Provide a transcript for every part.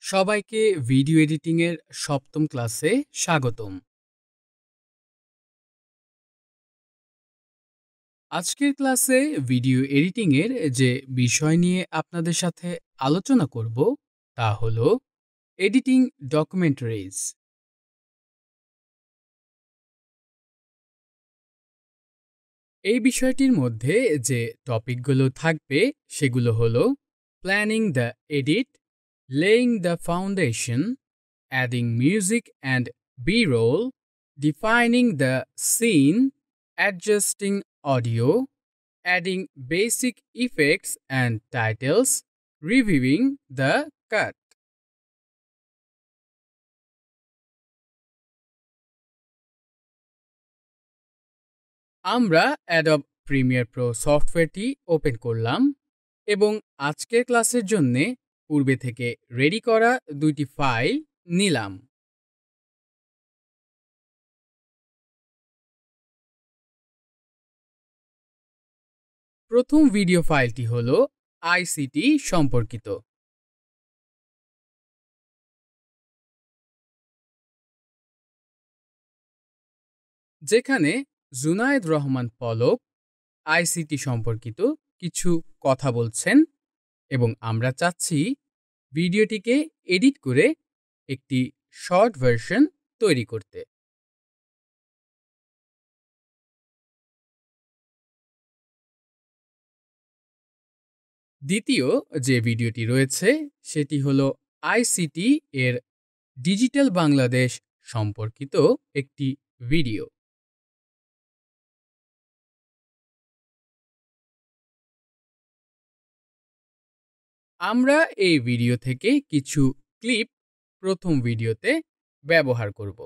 সবাইকে video editing এর সপ্তম ক্লাসে স্বাগতম। আজকের ক্লাসে ভিডিও এডিটিং এর যে বিষয় নিয়ে আপনাদের সাথে আলোচনা করব তা হলো এডিটিং ডকুমেন্টারিজ। এই বিষয়টির মধ্যে যে টপিকগুলো থাকবে সেগুলো হলো planning the edit, laying the foundation, adding music and B-roll, defining the scene, adjusting audio, adding basic effects and titles, reviewing the cut. আমরা Adobe Premiere Pro সফটওয়্যারটি ওপেন করলাম এবং আজকের ক্লাসের জন্য পূর্বে থেকে রেডি করা দুইটি ফাইল নিলাম। প্রথম ভিডিও ফাইলটি হলো আইসিটি সম্পর্কিত। যেখানে জুনায়েদ রহমান পলক আইসিটি সম্পর্কিত কিছু কথা বলছেন এবং আমরা চাচ্ছি ভিডিওটিকে এডিট করে একটি শর্ট ভার্সন তৈরি করতে। দ্বিতীয় যে ভিডিওটি রয়েছে সেটি হলো আইসিটি এর ডিজিটাল বাংলাদেশ সম্পর্কিত একটি ভিডিও। আমরা এই ভিডিও থেকে কিছু ক্লিপ প্রথম ভিডিওতে ব্যবহার করব।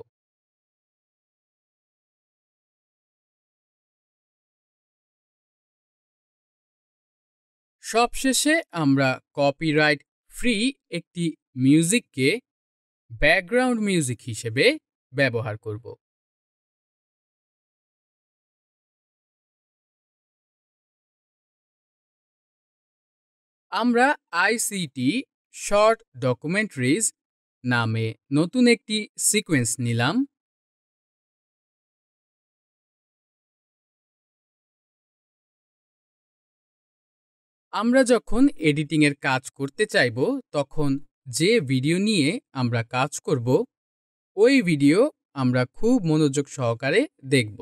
সবশেষে আমরা কপিরাইট ফ্রি একটি মিউজিককে ব্যাকগ্রাউন্ড মিউজিক হিসেবে ব্যবহার করব। আমরা আইসিটি শর্ট ডকুমেন্টারিজ নামে নতুন একটি সিকোয়েন্স নিলাম। আমরা যখন এডিটিং এর কাজ করতে চাইব তখন যে ভিডিও নিয়ে আমরা কাজ করব ওই ভিডিও আমরা খুব মনোযোগ সহকারে দেখব।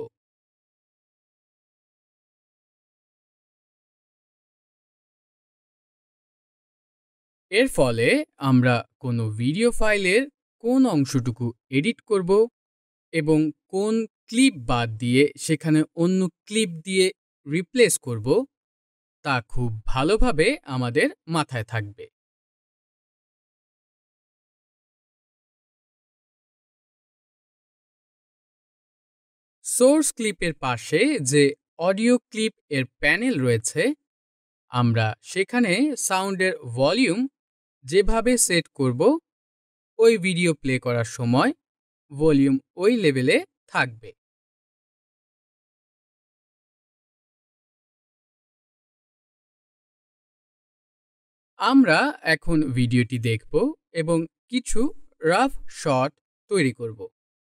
এর ফলে আমরা কোনো ভিডিও ফাইলের কোন অংশটুকু এডিট করব এবং কোন ক্লিপ বাদ দিয়ে সেখানে অন্য ক্লিপ দিয়ে রিপ্লেস করব তা খুব ভালোভাবে আমাদের মাথায় থাকবে। সোর্স ক্লিপের পাশে যে অডিও ক্লিপ এর প্যানেল রয়েছে আমরা সেখানে সাউন্ডের ভলিউম যেভাবে সেট করব ওই ভিডিও প্লে করার সময় ভলিউম ওই লেভেলে থাকবে। আমরা এখন ভিডিওটি দেখব এবং কিছু রাফ শট তৈরি করব।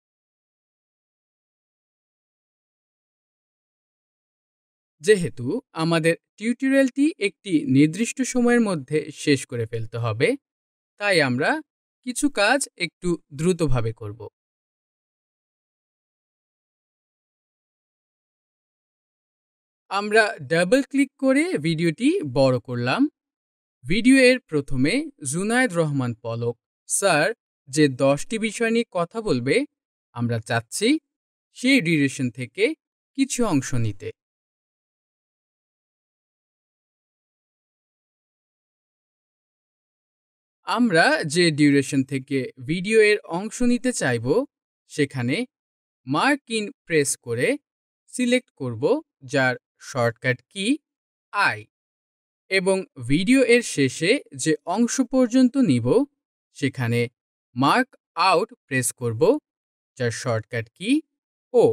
যেহেতু আমাদের টিউটোরিয়ালটি একটি নির্দিষ্ট সময়ের মধ্যে শেষ করে ফেলতে হবে তাই আমরা কিছু কাজ একটু দ্রুতভাবে করব। আমরা ডাবল ক্লিক করে ভিডিওটি বড় করলাম। ভিডিও এর প্রথমে জুনায়েদ রহমান পলক স্যার যে 10টি বিষয় নিয়ে কথা বলবে আমরা চাচ্ছি সেই ডিউরেশন থেকে কিছু অংশ নিতে। আমরা যে ডিউরেশন থেকে ভিডিও এর অংশ নিতে চাইব সেখানে মার্ক ইন প্রেস করে সিলেক্ট করব যার শর্টকাট কি আই এবং ভিডিও এর শেষে যে অংশ পর্যন্ত নিব সেখানে মার্ক আউট প্রেস করব যার শর্টকাট কি ও।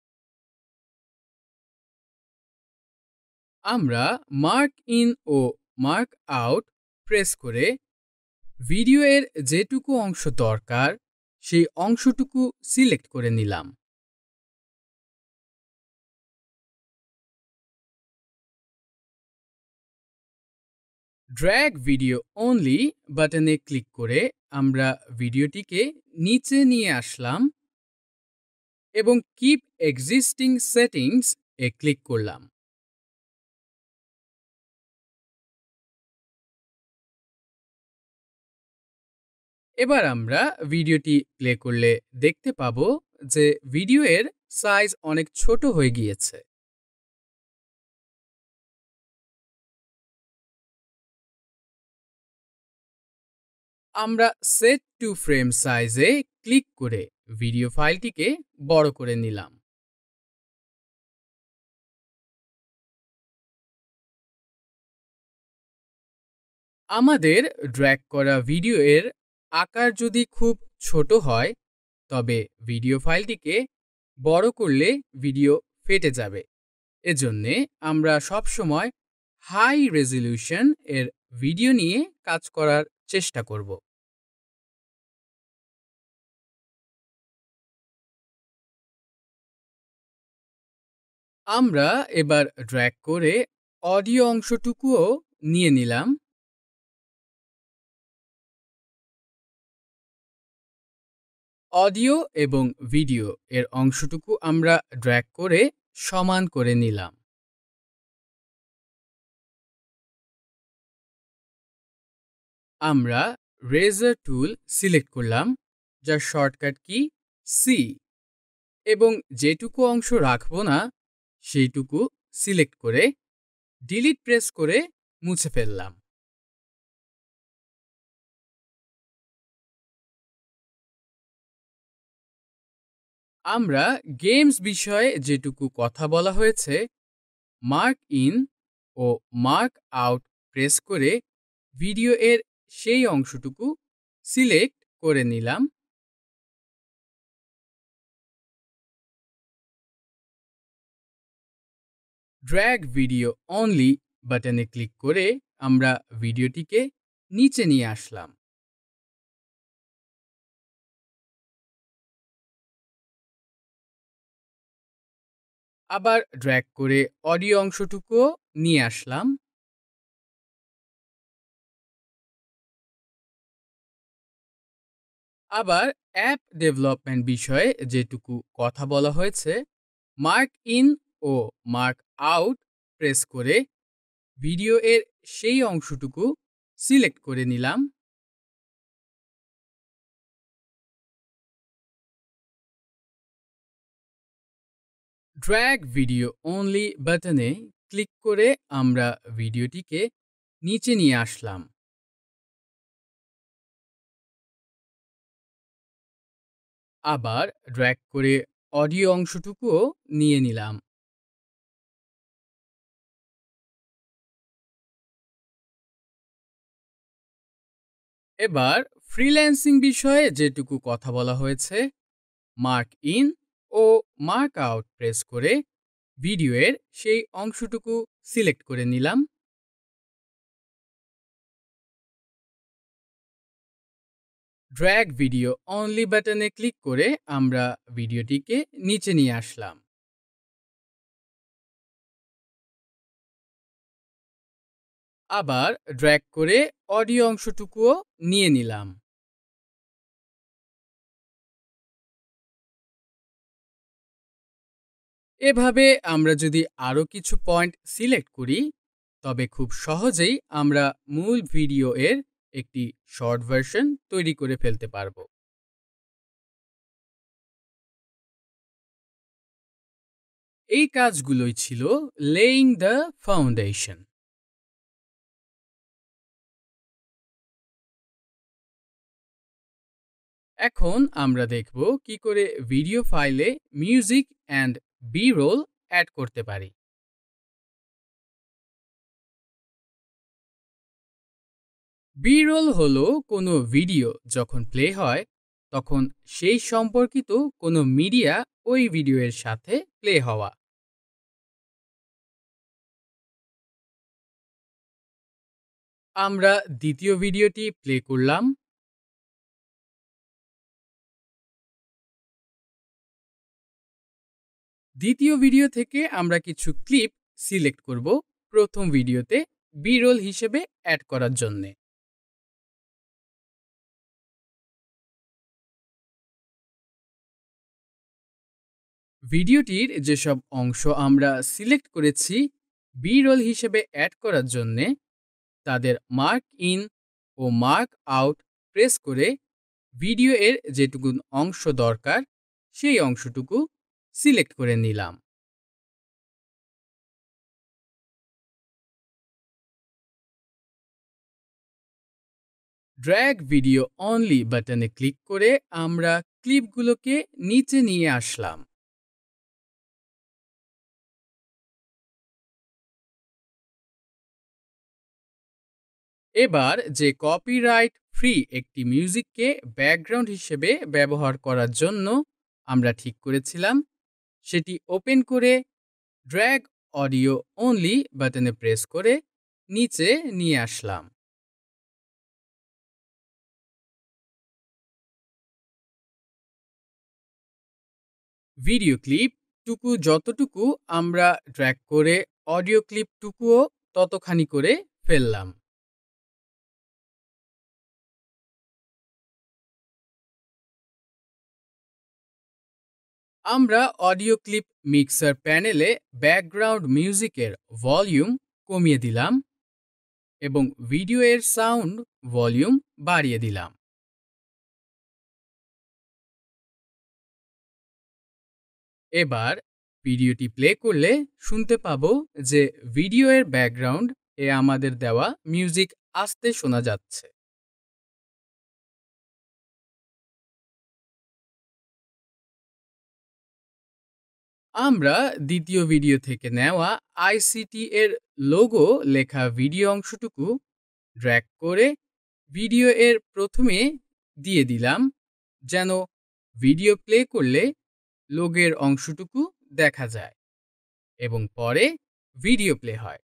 আমরা মার্ক ইন ও মার্ক আউট প্রেস করে ভিডিওর যেটুকু অংশ দরকার সেই অংশটুকু সিলেক্ট করে নিলাম। ড্র্যাগ ভিডিও অনলি বাটনে ক্লিক করে আমরা ভিডিওটিকে নিচে নিয়ে আসলাম এবং কিপ এক্সিস্টিং সেটিংস এ ক্লিক করলাম। এবার আমরা ভিডিওটি প্লে করলে দেখতে পাবো যে ভিডিওর সাইজ অনেক ছোট হয়ে গিয়েছে। আমরা সেট টু ফ্রেম সাইজে ক্লিক করে ভিডিও ফাইলটিকে বড় করে নিলাম। আমাদের ড্র্যাগ করা ভিডিওর আকার যদি খুব ছোট হয় তবে ভিডিও ফাইলটিকে বড় করলে ভিডিও ফেটে যাবে। এজন্যে আমরা সবসময় হাই রেজলিউশন এর ভিডিও নিয়ে কাজ করার চেষ্টা করব। আমরা এবার ড্র্যাগ করে অডিও অংশটুকুও নিয়ে নিলাম। অডিও এবং ভিডিও এর অংশটুকু আমরা ড্র্যাগ করে সমান করে নিলাম। আমরা রেজার টুল সিলেক্ট করলাম যার শর্টকাট কি সি এবং যেটুকু অংশ রাখবো না সেইটুকু সিলেক্ট করে ডিলিট প্রেস করে মুছে ফেললাম। আমরা গেমস বিষয়ে যেটুকু কথা বলা হয়েছে মার্ক ইন ও মার্ক আউট প্রেস করে ভিডিও এর সেই অংশটুকু সিলেক্ট করে নিলাম। ড্র্যাগ ভিডিও অনলি বাটনে ক্লিক করে আমরা ভিডিওটিকে নিচে নিয়ে আসলাম। আবার ড্র্যাগ করে অডিও অংশটুকুও নিয়ে আসলাম। আবার অ্যাপ ডেভেলপমেন্ট বিষয়ে যেটুকু কথা বলা হয়েছে মার্ক ইন ও মার্ক আউট প্রেস করে ভিডিও এর সেই অংশটুকু সিলেক্ট করে নিলাম। ড্র্যাগ ভিডিও অনলি বাটনে ক্লিক করে আমরা ভিডিওটিকে নিচে নিয়ে আসলাম। আবার ড্র্যাগ করে অডিও অংশটুকুও নিয়ে নিলাম। এবার ফ্রিল্যান্সিং বিষয়ে যেটুকু কথা বলা হয়েছে মার্ক ইন ও মার্ক আউট প্রেস করে ভিডিওর সেই অংশটুকু সিলেক্ট করে নিলাম। ড্র্যাগ ভিডিও অনলি বাটনে ক্লিক করে আমরা ভিডিওটিকে নিচে নিয়ে আসলাম। আবার ড্র্যাগ করে অডিও অংশটুকুও নিয়ে নিলাম। এভাবে আমরা যদি আরও কিছু পয়েন্ট সিলেক্ট করি তবে খুব সহজেই আমরা মূল ভিডিও এর একটি শর্ট ভার্সন তৈরি করে ফেলতে পারবো। এই কাজগুলোই ছিল লেইং দ্য ফাউন্ডেশন। এখন আমরা দেখব কি করে ভিডিও ফাইলে music and B roll add করতে পারি। বি রোল হলো কোনো ভিডিও যখন প্লে হয় তখন সেই সম্পর্কিত কোনো মিডিয়া ওই ভিডিওর সাথে প্লে হওয়া। আমরা দ্বিতীয় ভিডিওটি প্লে করলাম। দ্বিতীয় ভিডিও থেকে আমরা কিছু ক্লিপ সিলেক্ট করব প্রথম ভিডিওতে বি-রোল হিসেবে অ্যাড করার জন্য। ভিডিওটির যেসব অংশ আমরা সিলেক্ট করেছি বি-রোল হিসেবে অ্যাড করার জন্য তাদের মার্ক ইন ও মার্ক আউট প্রেস করে ভিডিও এর যেটুকু অংশ দরকার সেই অংশটুকু সিলেক্ট করে নিলাম। ড্র্যাগ ভিডিও অনলি বাটনে ক্লিক করে আমরা ক্লিপগুলোকে নিচে নিয়ে আসলাম। এবার যে কপিরাইট ফ্রি একটি মিউজিককে ব্যাকগ্রাউন্ড হিসেবে ব্যবহার করার জন্য আমরা ঠিক করেছিলাম সেটি ওপেন করে ড্র্যাগ অডিও অনলি বাটনে প্রেস করে নিচে নিয়ে আসলাম। ভিডিও ক্লিপ টুকু যতটুকু আমরা ড্র্যাগ করে অডিও ক্লিপ টুকুও ততখানি করে ফেললাম। আমরা অডিও ক্লিপ মিক্সার প্যানেলে ব্যাকগ্রাউন্ড মিউজিকের ভলিউম কমিয়ে দিলাম এবং ভিডিও এর সাউন্ড ভলিউম বাড়িয়ে দিলাম। এবার ভিডিওটি প্লে করলে শুনতে পাবো যে ভিডিও এর ব্যাকগ্রাউন্ড এ আমাদের দেওয়া মিউজিক আস্তে শোনা যাচ্ছে। আমরা দ্বিতীয় ভিডিও থেকে নেওয়া আইসিটি এর লোগো লেখা ভিডিও অংশটুকু ড্র্যাগ করে ভিডিও এর প্রথমে দিয়ে দিলাম যেন ভিডিও প্লে করলে লোগোর অংশটুকু দেখা যায় এবং পরে ভিডিও প্লে হয়।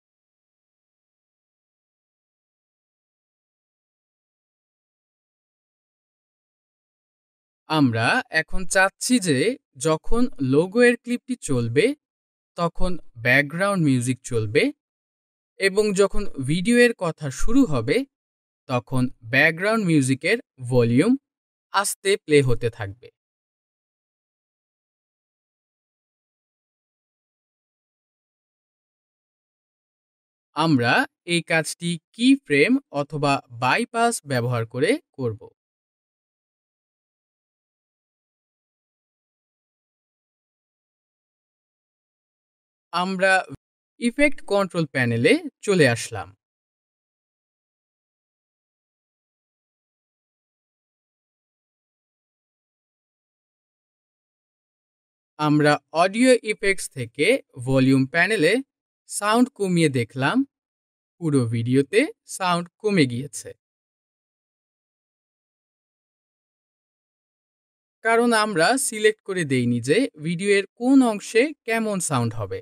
আমরা এখন চাচ্ছি যে যখন লোগো এর ক্লিপটি চলবে তখন ব্যাকগ্রাউন্ড মিউজিক চলবে এবং যখন ভিডিও এর কথা শুরু হবে তখন ব্যাকগ্রাউন্ড মিউজিকের ভলিউম আস্তে প্লে হতে থাকবে। আমরা এই কাজটি কি ফ্রেম অথবা বাইপাস ব্যবহার করে করব। আমরা ইফেক্ট কন্ট্রোল প্যানেলে চলে আসলাম। আমরা অডিও ইফেক্টস থেকে ভলিউম প্যানেলে সাউন্ড কমিয়ে দেখলাম পুরো ভিডিওতে সাউন্ড কমে গিয়েছে, কারণ আমরা সিলেক্ট করে দেইনি যে ভিডিওর কোন অংশে কেমন সাউন্ড হবে।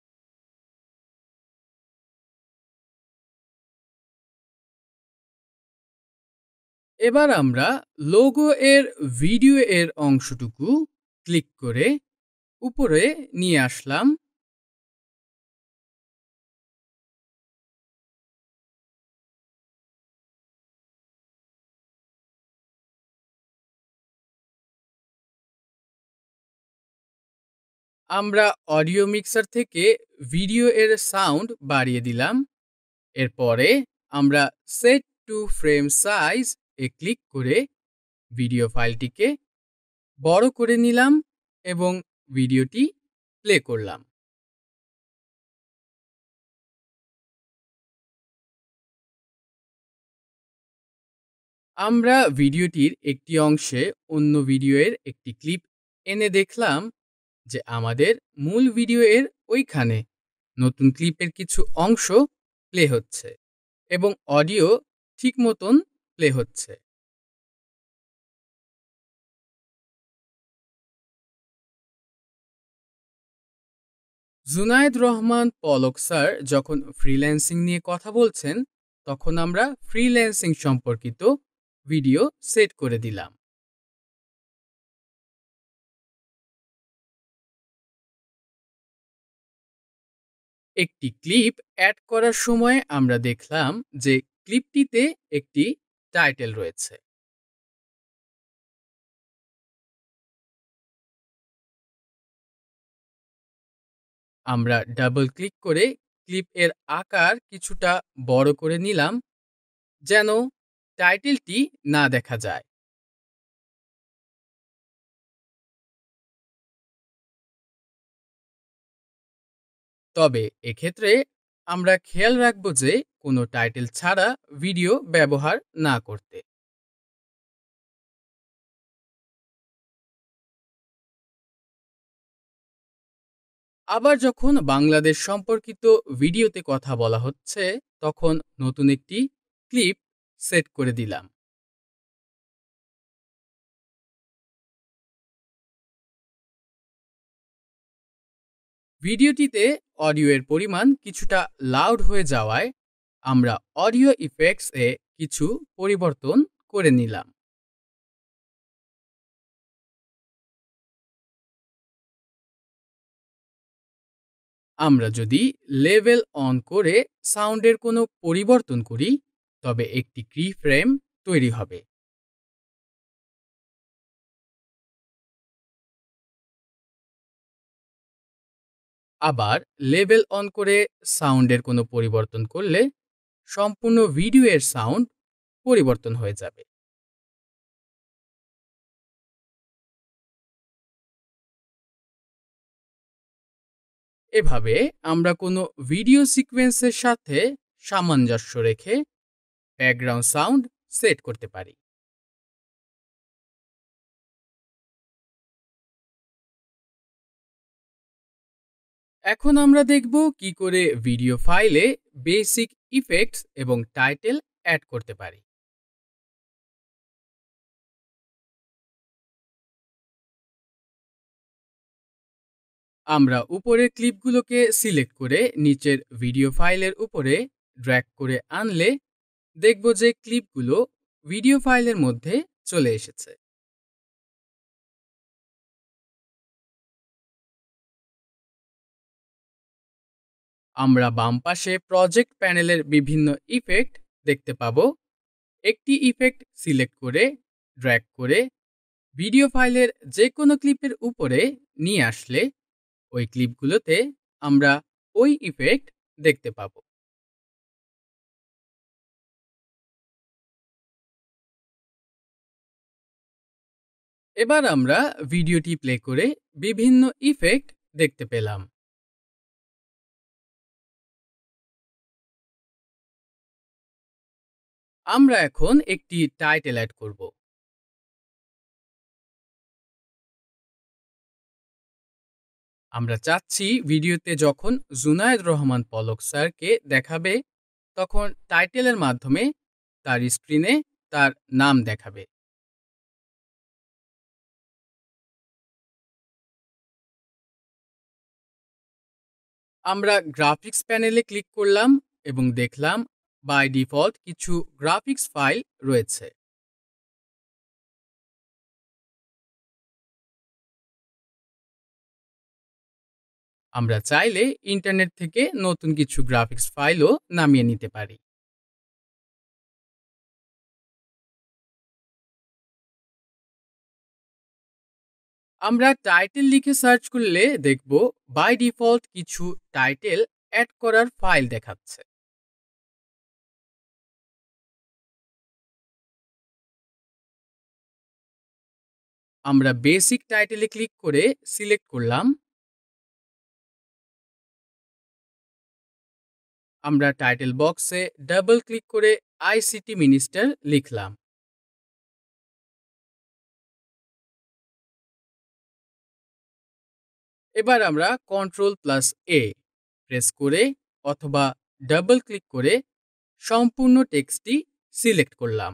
এবার আমরা লোগো এর ভিডিও এর অংশটুকু ক্লিক করে উপরে নিয়ে আসলাম। আমরা অডিও মিক্সার থেকে ভিডিও এর সাউন্ড বাড়িয়ে দিলাম। এরপরে আমরা সেট টু ফ্রেম সাইজ এ ক্লিক করে ভিডিও ফাইলটিকে বড় করে নিলাম এবং ভিডিওটি প্লে করলাম। আমরা ভিডিওটির একটি অংশে অন্য ভিডিওর একটি ক্লিপ এনে দেখলাম যে আমাদের মূল ভিডিও এর ওইখানে নতুন ক্লিপের কিছু অংশ প্লে হচ্ছে এবং অডিও ঠিক মতন প্লে হচ্ছে। জুনায়েদ রহমান পলক স্যার যখন ফ্রিল্যান্সিং নিয়ে কথা বলছেন তখন আমরা ফ্রিল্যান্সিং সম্পর্কিত ভিডিও সেট করে দিলাম। একটি ক্লিপ অ্যাড করার সময় আমরা দেখলাম যে ক্লিপটিতে একটি টাইটেল রয়েছে। আমরা ডাবল ক্লিক করে ক্লিপ এর আকার কিছুটা বড় করে নিলাম যেন টাইটেলটি না দেখা যায়। তবে এক্ষেত্রে আমরা খেয়াল রাখব যে কোনো টাইটেল ছাড়া ভিডিও ব্যবহার না করতে। আবার যখন বাংলাদেশ সম্পর্কিত ভিডিওতে কথা বলা হচ্ছে, তখন নতুন একটি ক্লিপ সেট করে দিলাম। ভিডিওটিতে অডিওর পরিমাণ কিছুটা লাউড হয়ে যাওয়ায় আমরা অডিও ইফেক্টস এ কিছু পরিবর্তন করে নিলাম। আমরা যদি লেভেল অন করে সাউন্ডের কোনো পরিবর্তন করি, তবে একটি কি ফ্রেম তৈরি হবে। আবার লেভেল অন করে সাউন্ডের কোনো পরিবর্তন করলে সম্পূর্ণ ভিডিওর সাউন্ড পরিবর্তন হয়ে যাবে। এভাবে আমরা কোনো ভিডিও সিকোয়েন্সের সাথে সামঞ্জস্য রেখে ব্যাকগ্রাউন্ড সাউন্ড সেট করতে পারি। এখন আমরা দেখব কি করে ভিডিও ফাইলে বেসিক ইফেক্টস এবং টাইটেল অ্যাড করতে পারি। আমরা উপরের ক্লিপগুলোকে সিলেক্ট করে নিচের ভিডিও ফাইলের উপরে ড্র্যাগ করে আনলে দেখব যে ক্লিপগুলো ভিডিও ফাইলের মধ্যে চলে এসেছে। আমরা বাম পাশে প্রজেক্ট প্যানেলের বিভিন্ন ইফেক্ট দেখতে পাবো। একটি ইফেক্ট সিলেক্ট করে ড্র্যাগ করে ভিডিও ফাইলের যে কোনো ক্লিপের উপরে নিয়ে আসলে ওই ক্লিপগুলোতে আমরা ওই ইফেক্ট দেখতে পাবো। এবার আমরা ভিডিওটি প্লে করে বিভিন্ন ইফেক্ট দেখতে পেলাম। আমরা এখন একটি টাইটেল অ্যাড করব। আমরা চাচ্ছি ভিডিওতে যখন জুনায়েদ রহমান পলক স্যারকে দেখাবে, তখন টাইটেলের মাধ্যমে তার স্ক্রিনে তার নাম দেখাবে। আমরা গ্রাফিক্স প্যানেলে ক্লিক করলাম এবং দেখলাম বাই ডিফল্ট কিছু গ্রাফিক্স ফাইল রয়েছে। আমরা চাইলে ইন্টারনেট থেকে নতুন কিছু গ্রাফিক্স ফাইলও নামিয়ে নিতে পারি। আমরা টাইটেল লিখে সার্চ করলে দেখব বাই ডিফল্ট কিছু টাইটেল অ্যাড করার ফাইল দেখাচ্ছে। আমরা বেসিক টাইটেলে ক্লিক করে সিলেক্ট করলাম। আমরা টাইটেল বক্সে ডাবল ক্লিক করে আইসিটি মিনিস্টার লিখলাম। এবার আমরা কন্ট্রোল প্লাস এ প্রেস করে অথবা ডাবল ক্লিক করে সম্পূর্ণ টেক্সটটি সিলেক্ট করলাম।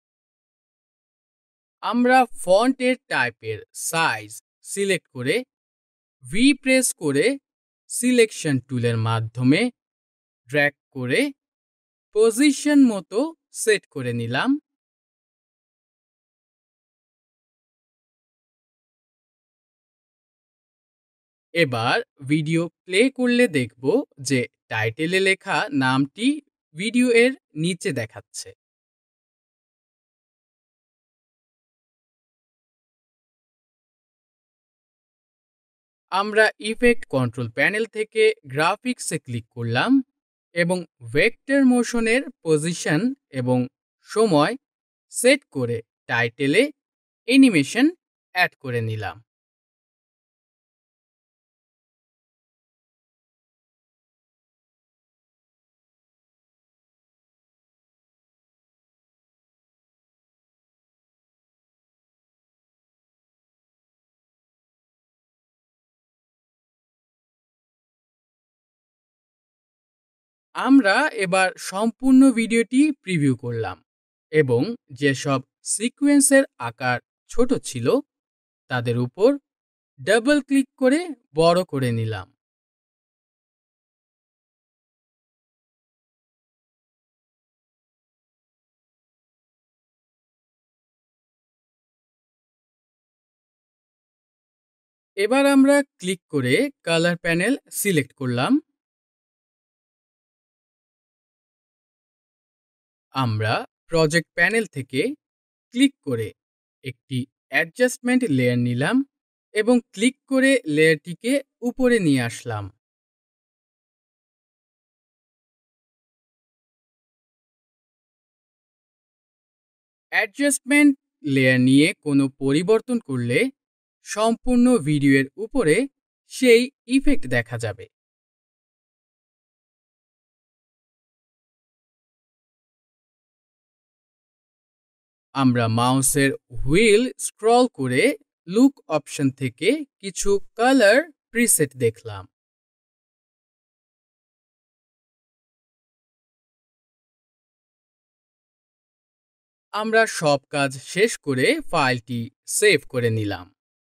আমরা ফন্টের টাইপের সাইজ সিলেক্ট করে ভি প্রেস করে সিলেকশন টুলের মাধ্যমে ড্র্যাগ করে পজিশন মতো সেট করে নিলাম। এবার ভিডিও প্লে করলে দেখব যে টাইটেলে লেখা নামটি ভিডিও এর নিচে দেখাচ্ছে। আমরা ইফেক্ট কন্ট্রোল প্যানেল থেকে গ্রাফিক্সে ক্লিক করলাম এবং ভেক্টর মোশনের পজিশন এবং সময় সেট করে টাইটেলে অ্যানিমেশন অ্যাড করে নিলাম। আমরা এবার সম্পূর্ণ ভিডিওটি প্রিভিউ করলাম এবং যেসব সিকোয়েন্সের আকার ছোট ছিল তাদের উপর ডাবল ক্লিক করে বড় করে নিলাম। এবার আমরা ক্লিক করে কালার প্যানেল সিলেক্ট করলাম। আমরা প্রজেক্ট প্যানেল থেকে ক্লিক করে একটি অ্যাডজাস্টমেন্ট লেয়ার নিলাম এবং ক্লিক করে লেয়ারটিকে উপরে নিয়ে আসলাম। অ্যাডজাস্টমেন্ট লেয়ার নিয়ে কোনো পরিবর্তন করলে সম্পূর্ণ ভিডিওর উপরে সেই ইফেক্ট দেখা যাবে। আমরা মাউসের হুইল স্ক্রল করে লুক অপশন থেকে কিছু কালার প্রিসেট দেখলাম। আমরা সব কাজ শেষ করে ফাইলটি সেভ করে নিলাম।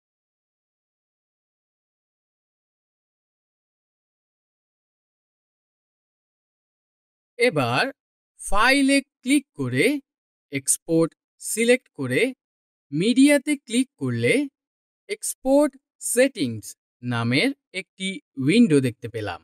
এবার ফাইলে ক্লিক করে এক্সপোর্ট সিলেক্ট করে মিডিয়াতে ক্লিক করলে এক্সপোর্ট সেটিংস নামের একটি উইন্ডো দেখতে পেলাম।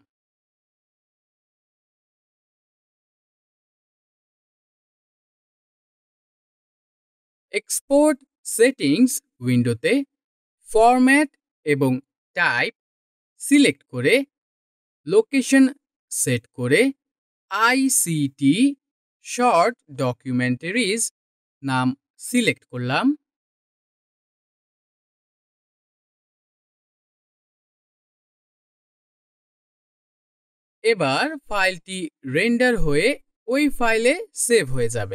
এক্সপোর্ট সেটিংস উইন্ডোতে ফরম্যাট এবং টাইপ সিলেক্ট করে লোকেশন সেট করে আইসিটি শর্ট ডকুমেন্টারিজ নাম সিলেক্ট করলাম। এবার ফাইলটি রেন্ডার হয়ে ওই ফাইলে সেভ হয়ে যাবে।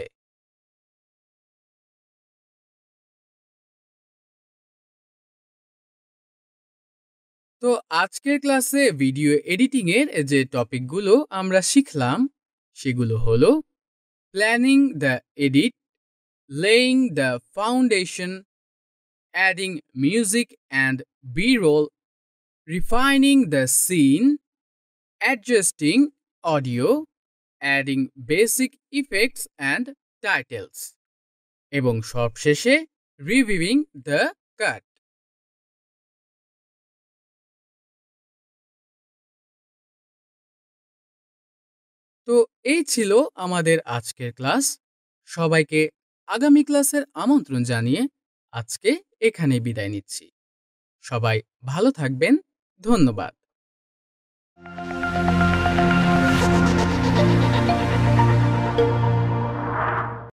তো আজকের ক্লাসে ভিডিও এডিটিং এর যে টপিকগুলো আমরা শিখলাম সেগুলো হলো planning the edit, laying the foundation, adding music and B roll, refining the scene, adjusting audio, adding basic effects and titles এবং সবশেষে রিভিউইং দ্য কাট। তো এই ছিল আমাদের আজকের ক্লাস। সবাইকে আগামী ক্লাসের আমন্ত্রণ জানিয়ে আজকে এখানে বিদায় নিচ্ছি। সবাই ভালো থাকবেন। ধন্যবাদ।